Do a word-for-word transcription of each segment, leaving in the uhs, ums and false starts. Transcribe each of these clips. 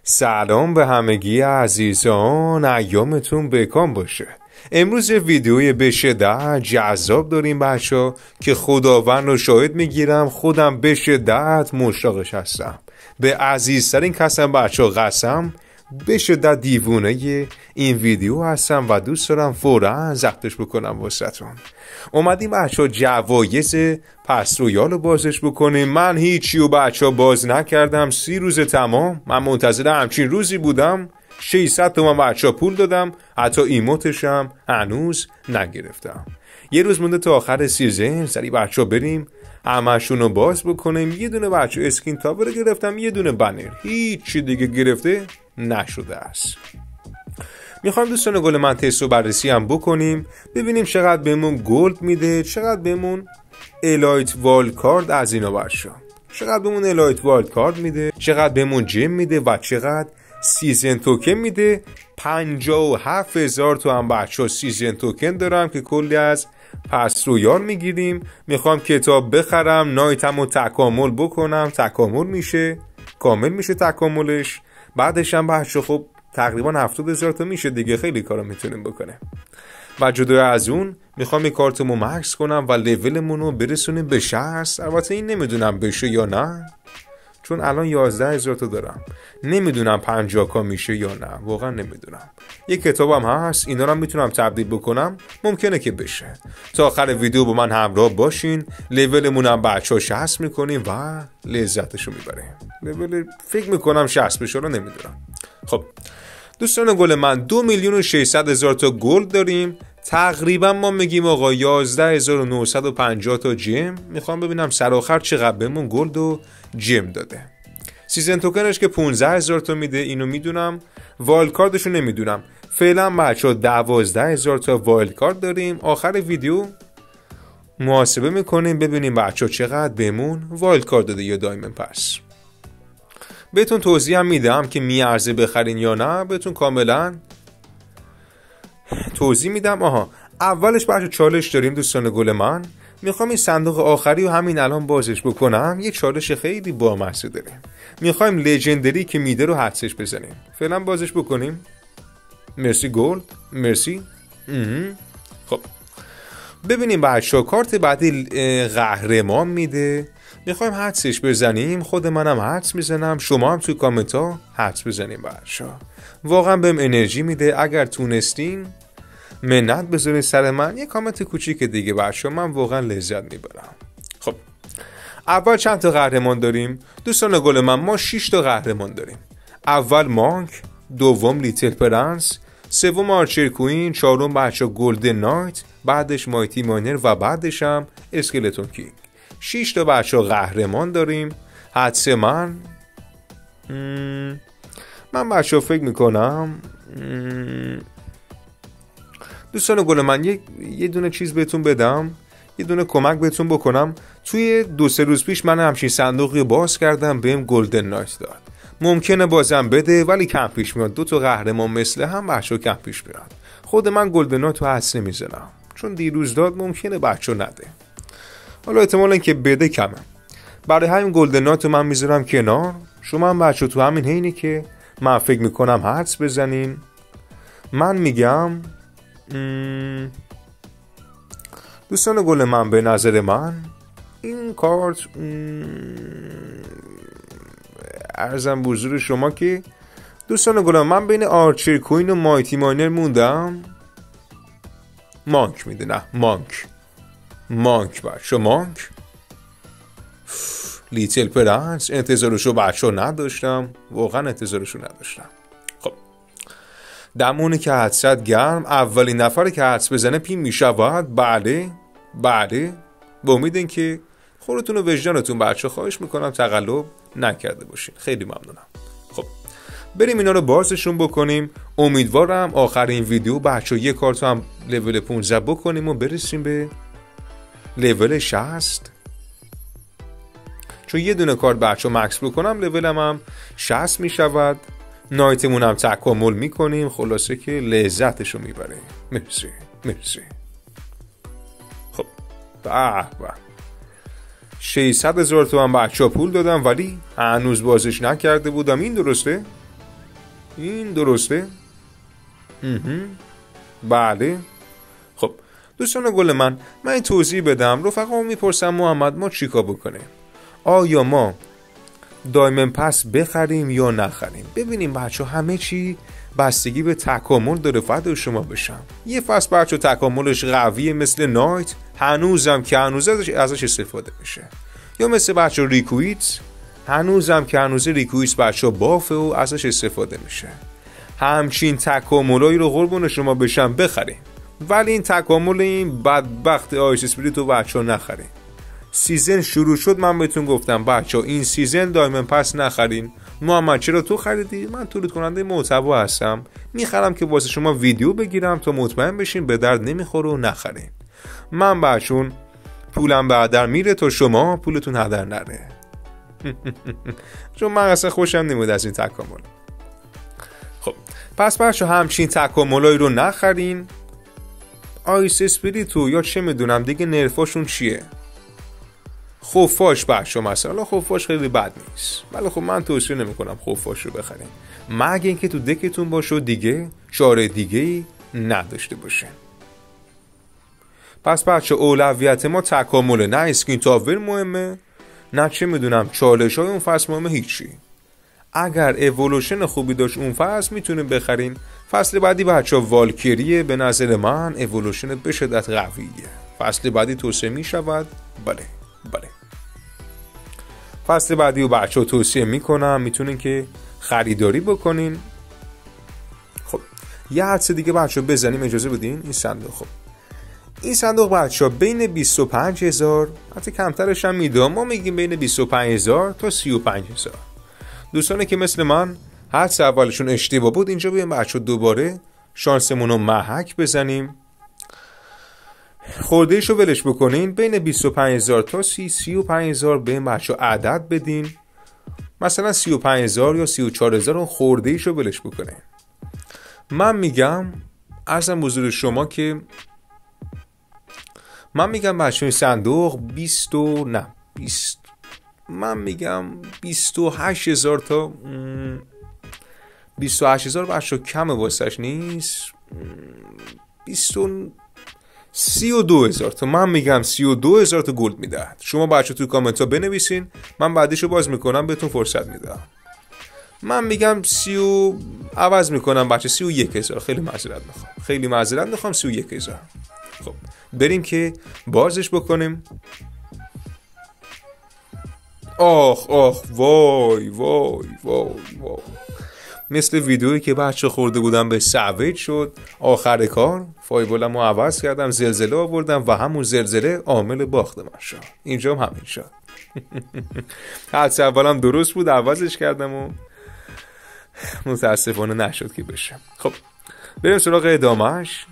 سلام به همگی عزیزان، ایامتون بکام باشه. امروز یه ویدیوی به شدت جذاب داریم بچه که خداوند رو شاهد میگیرم خودم به شدت مشتاقش هستم. به عزیزترین کسم بچه قسم به شدت دیوونه این ویدیو هستم و دوست دارم فوراً ضبطش بکنم واسهتون. اومدیم بچه جوایز پس رویال رو بازش بکنیم. من هیچی و بچه باز نکردم، سی روز تمام من منتظر همچین روزی بودم. ششصد تومن بچه پول دادم، حتی ایموتشم هنوز نگرفتم. یه روز مونده تا آخر سیزن، سری بچه بریم همشون رو باز بکنیم. یه دونه بچه اسکین تاور گرفتم، یه دونه بنر، هیچی دیگه گرفته نشده است. میخوایم دوستان گل من تست و بررسی هم بکنیم، ببینیم چقدر بهمون گلد میده، چقدر بهمون الایت والد کارد از اینا بچه، چقدر بهمون الایت والد کارد میده، چقدر بهمون جیم میده و چقدر سیزن توکن میده. پنجاه و هفت هزار تو هم بچه ها سیزن توکن دارم که کلی از پس رویال میگیریم. میخوام کتاب بخرم، نایتم رو تکامل بکنم، تکامل میشه، کامل میشه تکاملش. بعدش هم بچه خب تقریبا هفتاد هزار تا میشه دیگه، خیلی کارا میتونیم بکنه. و جدا از اون میخوام این کارتمو مکس کنم و لولمون رو برسونیم به شصت. البته این نمیدونم بشه یا نه، چون الان یازده هزار تا دارم، نمیدونم پنجاه کا میشه یا نه، واقعا نمیدونم. یک کتابم هست، اینا رو میتونم تبدیل بکنم، ممکنه که بشه. تا آخر ویدیو با من همراه باشین. لولمون هم بچه ها شصت میکنیم و لذتشو میبریم. لول فکر میکنم شصت بشه رو نمیدونم. خب دوستان گل من، دو میلیون و ششصد هزار تا گلد داریم. تقریبا ما میگیم آقا یازده هزار و نهصد و پنجاه تا جیم. میخوام ببینم سر آخر چقدر بهمون گلد و جیم داده. سیزن توکنش که پانزده هزار تا میده، اینو میدونم. وایلد کاردشو نمیدونم. فعلا بچه دوازده هزار تا وایلد کارد داریم. آخر ویدیو محاسبه میکنیم ببینیم بچه چقدر بهمون وایلد کارد داده یا دایمن پس. بهتون توضیح هم میدم که میارزه بخرین یا نه، بهتون کاملا توضیح میدم. آها اولش بچه چالش داریم دوستان گل من. میخوام این صندوق آخری رو همین الان بازش بکنم. یه چالش خیلی بامزه داریم. میخوایم لژندری که میده رو حدسش بزنیم. فعلا بازش بکنیم. مرسی گلد، مرسی. خب ببینیم بچه کارت بعدی قهرمان میده، میخوایم حدسش بزنیم. خود منم حدس میزنم، شما هم توی کامنت ها حدس بزنیم بچه. واقعا بهم انرژی میده. اگر تونستین منت بذارین سر من، یه کامنت کوچیک دیگه بچه، من واقعا لذت میبرم. خب اول چند تا قهرمان داریم دوستان گل من؟ ما شش تا قهرمان داریم. اول مانک، دوم لیتل پرنس، سوم آرچر کوین، چهارم بچه گلدن نایت، بعدش مایتی ماینر و بعدش هم اسکلتون کینگ. شش تا بچه قهرمان داریم. حدس من مم... من بچه فکر میکنم مم... دوستان گل من یه... یه دونه چیز بهتون بدم، یه دونه کمک بهتون بکنم. توی دو سه روز پیش من همچین صندوقی باز کردم، بهم گلدن نایت داد. ممکنه بازم بده ولی کم پیش میاد. دو تا قهرمان مثل هم بچه کم پیش میاد. خود من گلدن نایت رو حدس نمیزنم چون دیروز داد، ممکنه بچه نده. حالا احتمال اینکه بده کمه، برای همین گلدن نایت رو من میذارم کنار. شما هم بچه تو همین حینی که من فکر میکنم حدس بزنین. من میگم مم... دوستان گل من، به نظر من این کارت عرضم به حضور شما که دوستان گل من بین آرچر کوین و مایتی ماینر موندم. مانک میده، نه مانک مانک بچه، مانک. لیتل پرنس انتظارشو بچه نداشتم، واقعا انتظارشو نداشتم. خب دمونه که حدست گرم. اولین نفر که حدس بزنه پیم میشود. بله بله، با امید که خودتون و وجدانتون بچه خواهش میکنم تقلب نکرده باشین. خیلی ممنونم. خب بریم اینا رو بازشون بکنیم. امیدوارم آخر این ویدیو بچه یک کارت هم لول پانزده بکنیم و برسیم به لول شصت. چون یه دونه کارت بچه مکس بکنم لولم هم شصت میشود. نایتمون هم تکامل میکنیم. خلاصه که لذتشو میبریم. مرسی مرسی. خب به به ششصد هزار تومن بچه ها پول دادم ولی هنوز بازش نکرده بودم. این درسته؟ این درسته؟ بله. خب دوستان گل من من این توضیح بدم. رفقا میپرسم محمد ما چیکار بکنیم؟ آیا ما دایمن پس بخریم یا نخریم؟ ببینیم بچه همه چی بستگی به تکامل داره. فدا شما بشم یه فصل بچه تکاملش قویه مثل نایت، هنوزم که هنوز ازش استفاده میشه. یا مثل بچه ریکویت، هنوزم که هنوز ریکویت بچه بافه و ازش استفاده میشه. همچین تکاملایی رو قربون شما بشم بخریم، ولی این تکامل این بدبخت آیس اسپریت رو بچه ها نخریم. سیزن شروع شد من بهتون گفتم بچه ها این سیزن دایمن پس نخرین. محمد چرا تو خریدی؟ من تولید کننده محتوا هستم، میخرم که واسه شما ویدیو بگیرم تا مطمئن بشین به درد نمیخوره و نخرین. من بچون پولم به هدر میره تا شما پولتون هدر نره. چون من اصلا خوشم نمیاد از این تکامل. خب پس بچه همچین تکاملایی رو نخرین. آیس اسپریتو یا چه میدونم دیگه نرفاشون چیه؟ خفاش بچه مثلا خفاش خیلی بد نیست، ولی خب من توصیه نمی کنم خفاش رو بخرین مگه اینکه تو دکتون باشه و دیگه چاره دیگه ای نداشته باشه. پس بچه اولویت ما تکامله، نه اسکین تاور مهمه، نه چه میدونم چالش های اون فصل مهمه، هیچی. اگر اولوشن خوبی داشت اون فصل میتونیم بخرین. فصل بعدی بچه والکریه به نظر من اولوشن به شدت قویه. فصل بعدی توصیه میشود. بله بله فصل بعدی رو بچه ها توصیه میکنم، میتونین که خریداری بکنین. خب یه حدس دیگه بچه ها بزنیم، اجازه بدین. این صندوق خب این صندوق بچه ها بین بیست و پنج هزار حتی کمترش هم میدام، ما میگیم بین بیست و پنج هزار تا سی و پنج هزار. دوستانی که مثل من حدس اولشون اشتباه بود اینجا بیایم بچه ها دوباره شانسمون رو محک بزنیم، خوردهش رو ولش بکنین. بین بیست و پنج هزار تا سی سی و پنج هزار به بچه عدد بدین، مثلا سی و پنج هزار یا سی و چهار هزار اون خوردهش رو ولش بکنین. من میگم عرضم حضور شما که من میگم بچه صندوق بیست و نه بیست من میگم بیست و هشت هزار تا بیست و هشت هزار بچه کم واسش نیست، بیست و سی و دو هزار تا من میگم سی و دو هزار تا گلد میدهد. شما بچه تو کامنت ها بنویسین، من بعدیشو باز میکنم بهتون فرصت میدم. من میگم سی و عوض میکنم بچه سی و یک هزار. خیلی معذرت میخوام خیلی معذرت میخوام سی و یک هزار. خب بریم که بازش بکنیم. آخ آخ وای وای وای وای مثل ویدیویی که بچه خورده بودم به سویج شد. آخر کار فایبلمو عوض کردم، زلزله آوردم و همون زلزله عامل باخت من شد. اینجا هم همین شد. حدس اولم درست بود، عوضش کردم و متاسفانه نشد که بشه. خب بریم سراغ ادامهش.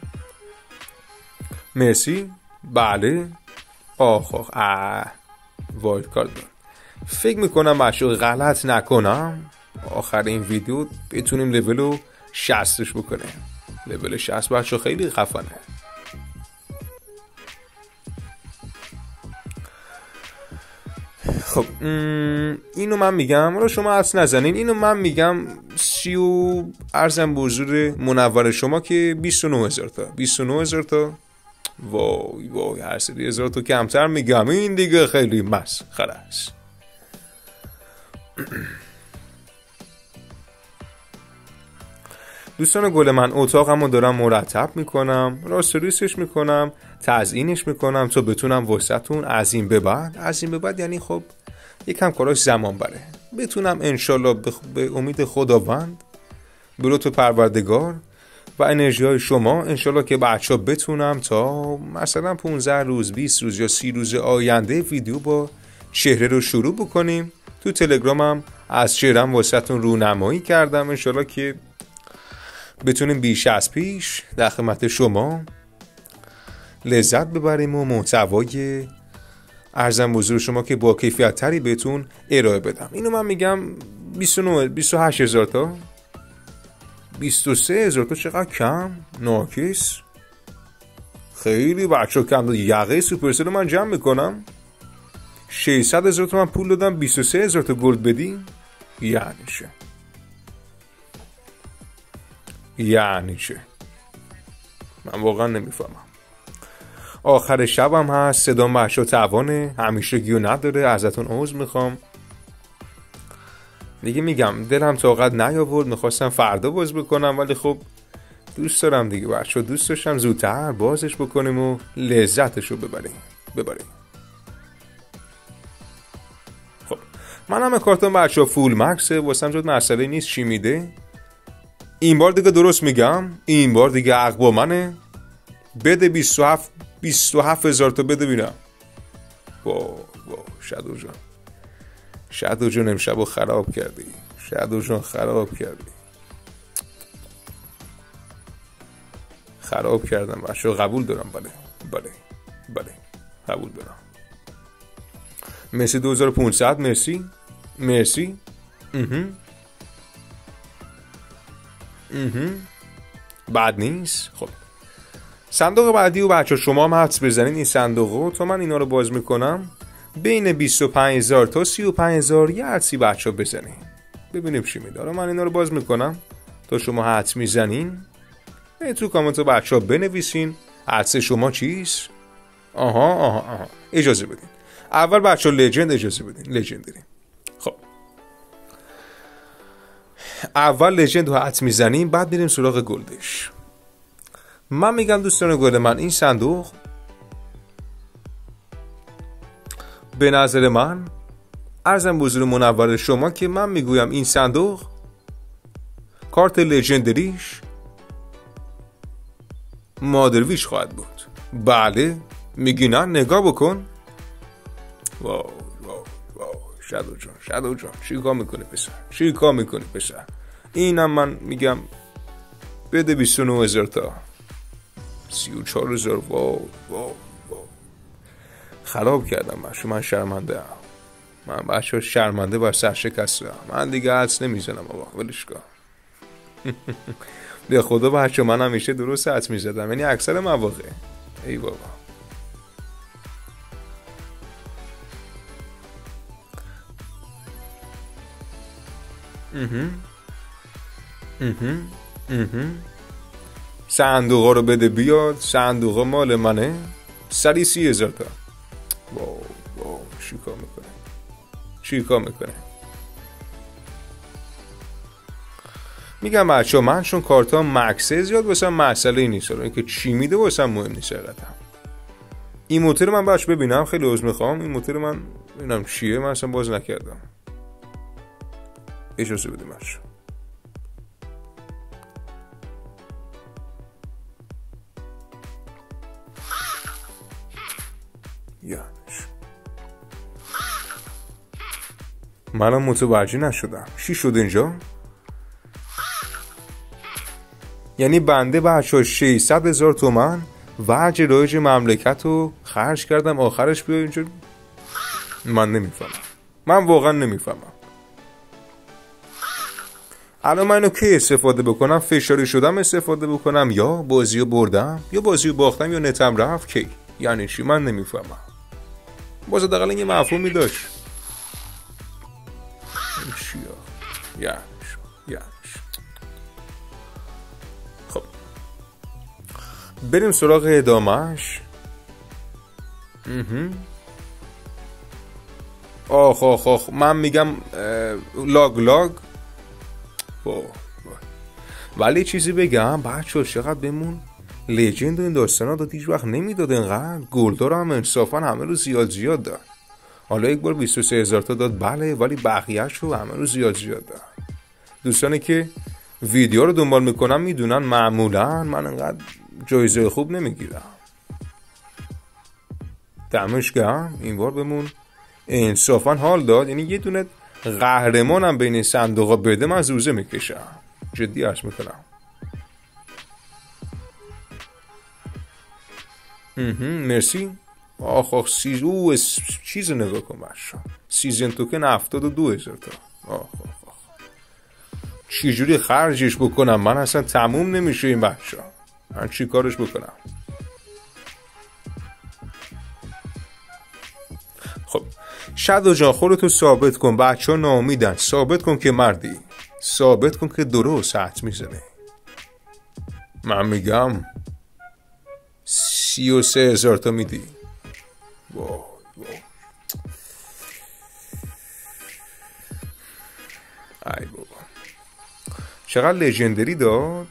مرسی. بله. آخ آخ اه وایلد کارت دارم. فکر میکنم بچه غلط نکنم آخر این ویدیو بتونیم لولو شصتش بکنیم. لول شصت بچه خیلی خفنه. خب اینو من میگم، حالا شما حدس نزنین، اینو من میگم سی و ارزم به حضور منور شما که بیست و نه هزار تا بیست و نه هزار تا. وای وای هر سری هزار تا کمتر میگم این دیگه خیلی مسخره است. دوستان گل من اتاقمو دارم مرتب میکنم، راست ریسش میکنم، تزیینش میکنم تا بتونم واسهتون از این به بعد از این به بعد یعنی خب یکم کاراش زمان بره، بتونم انشالله به امید خداوند به لطف پروردگار و انرژی های شما انشالله که بچه ها بتونم تا مثلا پانزده روز بیست روز یا سی روز آینده ویدیو با چهره رو شروع بکنیم. تو تلگرامم از چهرم واسهتون رونمایی کردم، انشالله که بتونیم بیش از پیش در خدمت شما لذت ببریم و محتوای ارزم حضور شما که با کیفیت تری بهتون ارائه بدم. اینو من میگم بیست و نه بیست و هشت هزار تا بیست و سه هزار تا چقدر کم ناکس، خیلی بچه کم داد. یقه سوپرسل من جمع میکنم ششصد هزار تا من پول دادم بیست و سه هزار تا گلد بدیم یعنی شه. یعنی چه؟ من واقعا نمیفهمم. آخر شبم هست، صدام بچه توانه همیشه گیو نداره، ازتون عذر میخوام دیگه. میگم دلم طاقت نیاورد، میخواستم فردا باز بکنم ولی خب دوست دارم دیگه بچه، دوست داشتم زودتر بازش بکنیم و لذتشو ببریم ببریم خب من همه کارتون بچه فول مکسه، واسم جد مسئله نیست چی میده. این بار دیگه درست میگم، این بار دیگه حق با منه. بده بیست و هفت بیست و هفت هزار تا بده بینم. وا وا شادو جان، شادو جان امشبو خراب کردی، شادو جان خراب کردی، خراب کردم بچه. قبول دارم، بله بله بله قبول دارم. مرسی دو هزار و پانصد، مرسی مرسی. اهم اهم بعد نیست. خب صندوق بعدی و بچه شما هم حدس بزنین این صندوقو تا من اینا رو باز میکنم. بین بیست و پنج هزار تا سی و پنج هزار یه حدسی بچه بزنین ببینیم چی میداره. من اینا رو باز میکنم تا شما حدس میزنین. تو کامنت ها بچه ها بنویسین حدس شما چیست. آها آها آها اجازه بدین اول بچه ها لجند اجازه بدین، لجندری. خب اول لجند رو حدس میزنیم، بعد میریم سراغ گلدش. من میگم دوستان گل من این صندوق به نظر من، عرضم به حضور منور شما که من میگویم این صندوق کارت لژندریش مادرویش خواهد بود. بله میگی نه؟ نگاه بکن. واو واو واو شادو جان، شادو جان چی کار میکنی پسر، چی کار میکنی پسر. اینم من میگم بده بیست و نه هزار تا، سی و چهار هزار. واو واو واو خراب کردم بچه، من شرمنده ام. من بچه شرمنده بر سرشکسته ام. من دیگه حدس نمیزنم آقا، ولش کن. به خدا بچه من همیشه درست حدس میزدم، یعنی اکثر مواقع. ای بابا اهم اهم اهم صندوقا رو بده بیاد، صندوقا مال منه. سری سی هزار تا. واو واو چی کار میکنه، چی کار میکنه. میگم بچه من چون کارتا مکسه زیاد واسم مسئله نیست، اینکه چی میده واسم مهم نیست. حقیقتا این موتور من بچه ببینم، خیلی عذر میخوام، این موتور من ببینم چیه، من اصلا باز نکردم. اجازه بده بچه. یعنیش منم متوجه نشدم چی شد اینجا. یعنی بنده بچه ششصد هزار تومن وجه رایج مملکت رو خرج کردم، آخرش بیا اینجا. من نمیفهمم، من واقعا نمیفهمم. الان من اینو که استفاده بکنم، فشاری شدم استفاده بکنم، یا بازی رو بردم یا بازی رو باختم یا نتم رفت کی؟ یعنی چی؟ من نمیفهمم. باز دقیقا یه مفهومی داشت. این چیه؟ یعنی شو یعنی شو. خب بریم سراغ ادامهش. آخ آخ آخ من میگم لاگ لاگ. ولی چیزی بگم بچه چقدر بمون لیجند و این داستانا داد هیچ وقت نمیداد اینقدر. گلدار هم انصافا همه رو زیاد زیاد داد. حالا یک بار بیست و سه هزار تا داد بله، ولی بقیهش رو همه رو زیاد زیاد داد. دوستانی که ویدیو رو دنبال میکنن میدونن معمولا من اینقدر جایزه خوب نمیگیرم. دمش گرم این بار بمون انصافا حال داد. یعنی یه دونه قهرمانم بین صندوقا بده من زوزه میکشم، جدی عرض میکنم. مرسی. آخ آخ سیز او چیز نگاه کن بچه، سیزن توکن هفتاد و دو هزار تا. آخ آخ آخ چی جوری خرجش بکنم من اصلا تموم نمیشه این بچه. من چی کارش بکنم؟ خب شادو جان خودتو ثابت کن، بچه ها ناامیدن، ثابت کن که مردی، ثابت کن که درست حدس میزنه. من میگم سی و سه هزار تا میدی. وای وای ای بابا چقدر لژندری داد.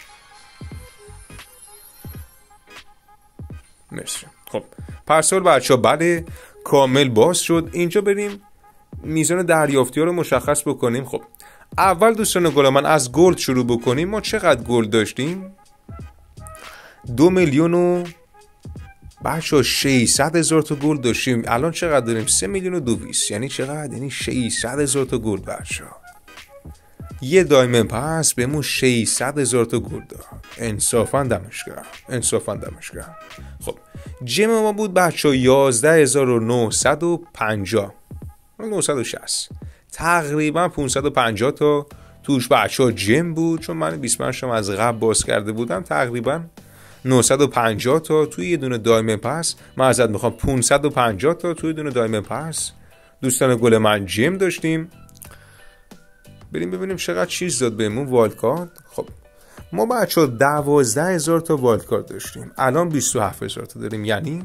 مرسی. خب پرسال بچه ها بله کامل باز شد. اینجا بریم میزان دریافتی ها رو مشخص بکنیم. خب اول دوستان گل من از گلد شروع بکنیم. ما چقدر گلد داشتیم؟ دو میلیون و بچه ها ششصد هزار تا گلد داشتیم. الان چقدر داریم؟ سه میلیون و دویست. یعنی چقدر؟ یعنی ششصد هزار تا گلد بچه ها. یه دایمن پس بهمون ششصد هزار تا گلد داد. انصافا دمش گرم، انصافا دمش گرم. خب جم ما بود بچه ها یازده هزار و نهصد و پنجاه، نهصد و شصت، تقریبا پانصد و پنجاه تا توش بچه ها جم بود. چون من بیست و پنج تا از قبل باز کرده بودم، تقریبا نهصد و پنجاه تا توی یه دونه دایمن پس. من ازت میخوام پانصد و پنجاه تا توی دونه دایمن پس دوستان گل من جم داشتیم. بریم ببینیم چقدر چیز داد بهمون وایلد کارت. خب ما بچه ها دوازده هزار تا وایلد کارت داشتیم، الان بیست و هفت هزار تا داریم. یعنی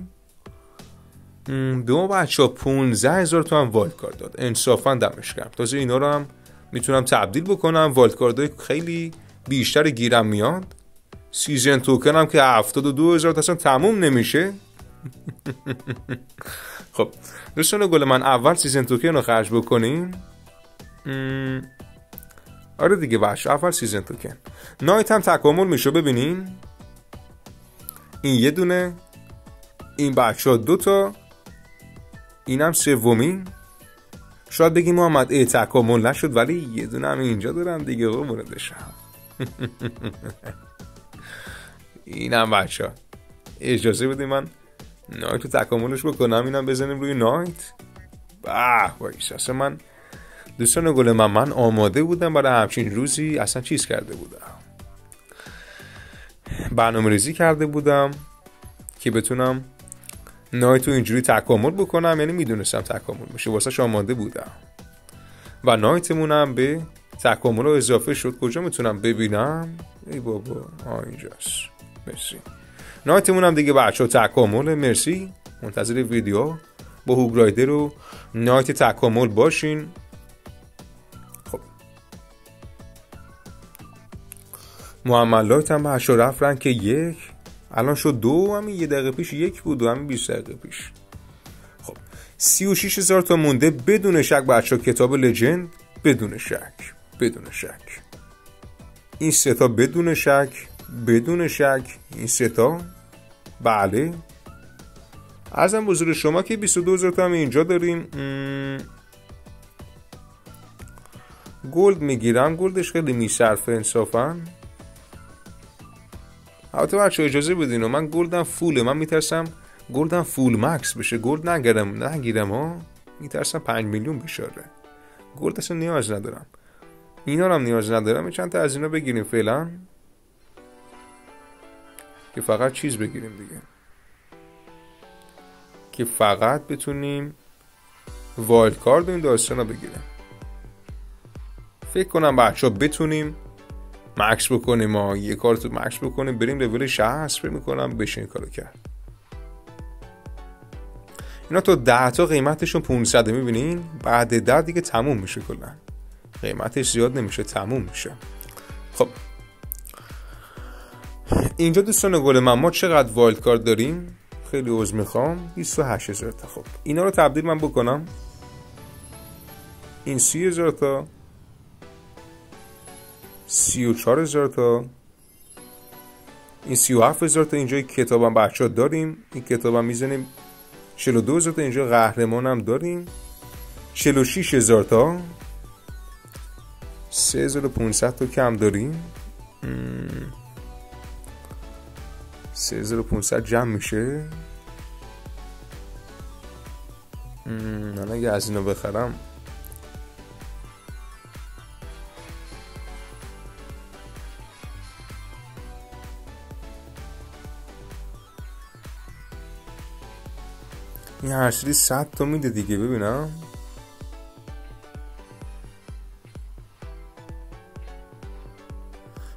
به ما بچه ها پانزده هزار تا هم وایلد کارت داد. انصافا دمش گرم. تازه اینا رو هم میتونم تبدیل بکنم. وایلد کارت های خیلی بیشتر گیرم میاد. سیزن توکن هم که هفتاد و دو هزار تا اصلا تموم نمیشه. خب دوستان گل من اول سیزن توکن رو خرج بکنیم. م... آره دیگه بچه اول سیزن توکن. نایت هم تکامل میشه. ببینین این یه دونه، این بچه ها دو تا، اینم سومین. شاید بگی محمد ای تکامل نشد، ولی یه دونه هم اینجا دارم دیگه قربونت بشم. اینم بچه ها اجازه بدیم من نایت رو تکاملش بکنم. اینم بزنیم روی نایت. به وایس اصلا من دوستان گل من من آماده بودم برای همچین روزی. اصلا چیز کرده بودم، برنامه ریزی کرده بودم که بتونم نایت رو اینجوری تکامل بکنم. یعنی میدونستم تکامل میشه، واسه شما آماده بودم و نایتمونم به تکامل رو اضافه شد. کجا میتونم ببینم؟ ای بابا آه اینجاست. مرسی. نایتمونم دیگه بچه ها تکامل. مرسی. منتظر ویدیو با هوگ رایدر و نایت تکامل باشین. خب محمد لایت هم بچه ها رفت رنگ که یک، الان شد دو. همین یه دقیقه پیش یک بود و همین بیست دقیقه پیش. خب سی و شش هزار تا مونده بدون شک بچه ها. کتاب لجند بدون شک، بدون شک. این سه تا بدون شک، بدون شک. این سه تا بله. ارزم بزرگ شما که بیست و دو هزار تا هم اینجا داریم. م... گلد میگیرم. گلدش خیلی میصرفه انصافا. البته بچه اجازه بدین و من گلدم فوله. من میترسم گلدم فول مکس بشه. گلد نگیرم نگیرم ها. میترسم پنج میلیون بشاره. گلد اصلا نیاز ندارم. اینا رو هم نیاز ندارم. چند تا از اینا بگیریم فعلا که فقط چیز بگیریم دیگه، که فقط بتونیم وایلد کارد این داستان رو بگیریم. فکر کنم بچه ها بتونیم مکس بکنیم. ما یه کار تو مکس بکنیم بریم لول شصت. فکر میکنم بشه این کارو کرد. اینا تو ده تا قیمتشون پانصد. میبینین بعد ده دیگه تموم میشه. کلا قیمتش زیاد نمیشه، تموم میشه. خب اینجا دوستان گل من ما چقدر وایلد کارت داریم؟ خیلی عذر میخوام، بیست و هشت هزار تا. خب اینا رو تبدیل من بکنم. این سی هزار تا، سی و چهار هزار تا، این سی و هفت هزار تا. اینجا کتابم بچه ها داریم. این کتابم میزنیم چهل و دو هزار تا. اینجا قهرمان هم داریم چهل و شش هزار تا. سه هزار و پانصد تا کم داریم. سه هزار و پانصد جمع میشه. من اگه از اینو بخرم این هر سری صد تا میده دیگه. ببینم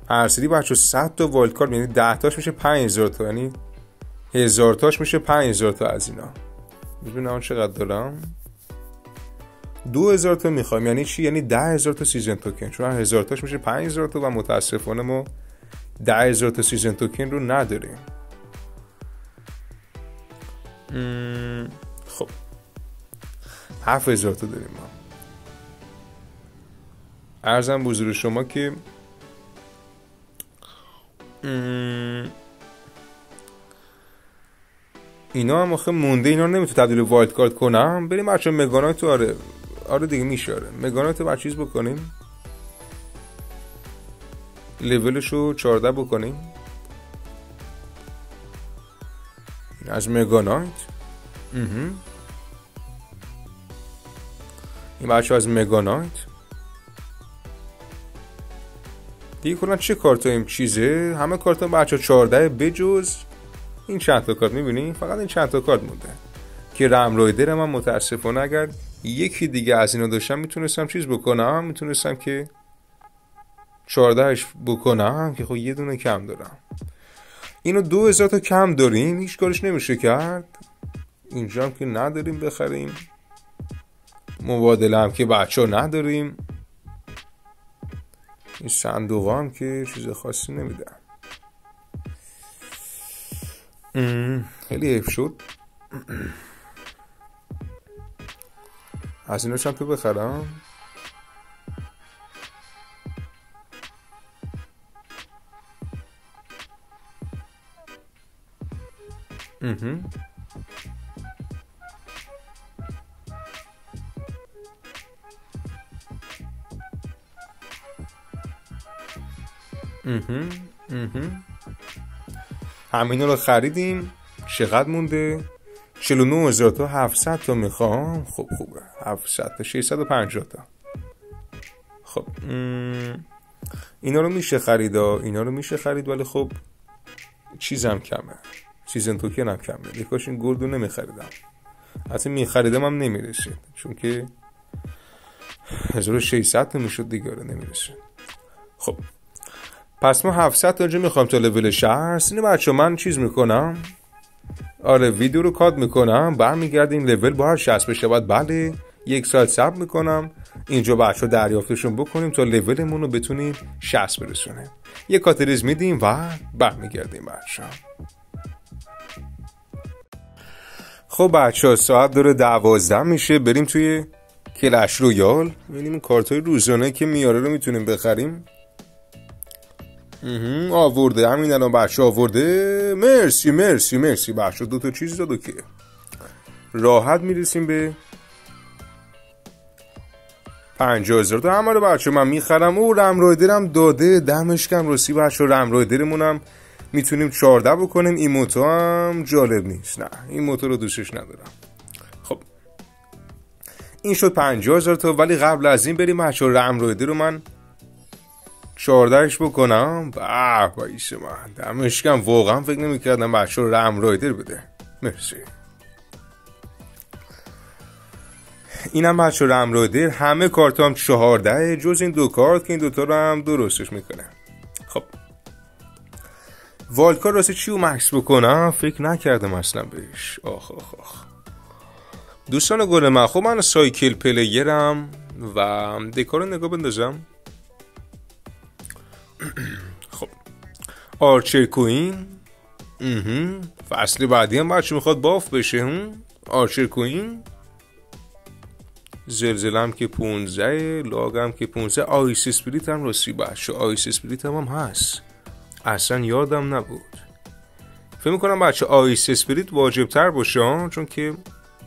هر سری بچه صد تا وایلد کارت، یعنی ده تاش میشه پنج هزار تا، یعنی هزار تاش میشه پنج هزار تا از اینا. ببینم چقدر دارم. دو هزار تا میخوایم، یعنی چی؟ یعنی ده هزار تا سیزن توکن، چون هزار تاش میشه پنج هزار تا و متاسفانه ما ده هزار تا سیزن توکن رو نداریم. خب هفت هزار تا داریم ما. عرضم بزرگ شما که اینا هم آخه مونده، اینا رو نمیتونه تبدیل وایلد کارت کنم. بریم بچه مگانایت. آره آره دیگه میشه. آره مگانایت رو چیز بکنیم، لیولش رو چهارده بکنیم از مگانایت. این بچه از مگانایت دیگه کنن چه کارت این چیزه؟ همه کارت ها بچه چهارده بجز این چند تا کارت. میبینی فقط این چند تا کارت مونده که رم رایدر من متاسفانه اگر یکی دیگه از اینا داشتم میتونستم چیز بکنم، میتونستم که چهاردهش بکنم که خب یه دونه کم دارم. اینو دو هزار تا کم داریم، هیچ کارش نمیشه کرد. اینجا هم که نداریم بخریم، مبادله هم که بچه ها نداریم. این صندوق هم که چیز خاصی نمیدن. خیلی حیف شد. از ایناش هم تو بخرم. مهم. مهم. مهم. همینا رو خریدیم. چقدر مونده؟ چهل و نه هزار تا. هفتصد تا میخوام. خب خوبه. هفتصد تا ششصد و پنجاه تا. خب اینا رو میشه خرید. اینا رو میشه خرید ولی خب چیزم کمه، سیزن توکن هم کمه. یکاش این گلدو نمیخریدم، حتی میخریدم هم نمیرسید چون که هزار و ششصد تا میشد دیگه. رو نمیرسید. خب پس ما هفتصد تا جا میخوام تا لول شصت. اینو بچه من چیز میکنم، آره ویدیو رو کات میکنم، برمیگردیم لول با هر شصت بشه بعد بله یک ساعت صبر میکنم اینجا بچه دریافتشون بکنیم تا لولمون رو بتونیم شصت برسونه. یک کاتریز میدیم و برمیگردیم بچه. خب بچه ساعت داره دوازده میشه، بریم توی کلش رویال ببینیم کارتای روزانه که میاره رو میتونیم بخریم. آورده همین الان بچه آورده. مرسی مرسی مرسی بچه، دو تا چیز داد که راحت میرسیم به پنجاه هزار تا. همه رو بچه من میخرم. او رم رایدرم داده، دمش کم رسی بچه. رم رایدرمونم میتونیم چهارده بکنیم. این موتو هم جالب نیست، نه این موتو رو دوستش ندارم. خب این شد پنجاه هزار تا. ولی قبل از این بریم بچه رم رایدر رو من چهاردهش بکنم. باه بایش من دمش کم، واقعا فکر نمی کردم بچه رم رایدر بده. مرسی. اینم بچه رم رایدر، همه کارت هم چهارده جز این دو کارت که این دوتا رو هم درستش میکنه. خب والکار راستی چی رو مکس بکنم فکر نکردم اصلا بهش. آخ آخ آخ دوستان گل من، خب من سایکل پلیرم و دکار رو نگاه بندازم. خب آرچر کوین فصل بعدی هم بچه میخواد باف بشه. هم آرچر کوین زلزلم که پونزه، لاغم که پونزه، آیس اسپریت هم راستی بچه آیس اسپریت هم, هم هست، اصلا یادم نبود. فکر میکنم بچه آیس اسپریت واجب تر باشه چون که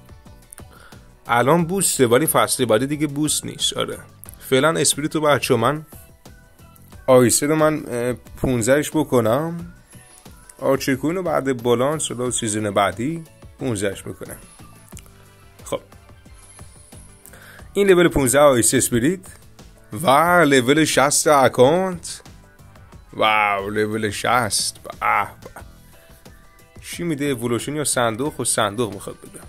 الان بوسته ولی فصل بعدی دیگه بوست نیست. آره فعلا اسپریت رو بچه من آیسه رو من پونزهش بکنم. آرچر کوین رو بعد بالانس و سیزن بعدی پونزهش بکنم. خب این لول پونزده آیس اسپریت و لول شصت اکانت. واو لول شصت. به به چی میده؟ اولوشن یا صندوق؟ و صندوق میخواد بده.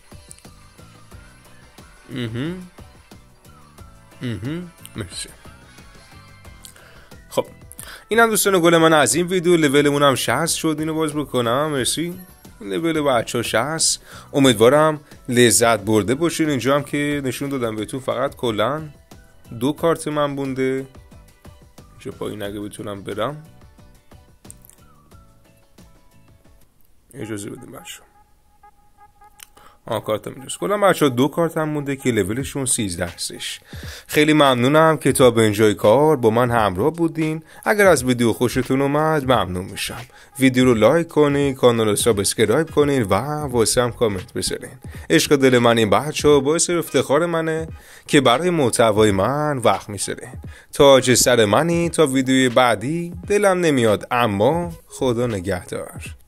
اها اها مرسی. خب اینم دوستان گل من از این ویدیو. لولمون هم شصت شد، اینو باز بکنم. مرسی. لول بچه ها شصت. امیدوارم لذت برده باشین. اینجا هم که نشون دادم بهتون فقط کلا دو کارت من بونده. اینجا پایین اگه بتونم برم اجازه بدیم بچه آه کارت هم اینجاست. کلا بچه ها دو کارت هم مونده که لولشون سیزده هستش. خیلی ممنونم که تا به اینجای کار با من همراه بودین. اگر از ویدیو خوشتون اومد ممنون میشم. ویدیو رو لایک کنین، کانال رو سابسکرایب کنین و واسه هم کامنت بذارین. عشق دل من این بچه ها باعث افتخار منه که برای محتوای من وقت میذارین. تاج سر منی. تا ویدیوی بعدی. دلم نمیاد اما خدا نگهدار.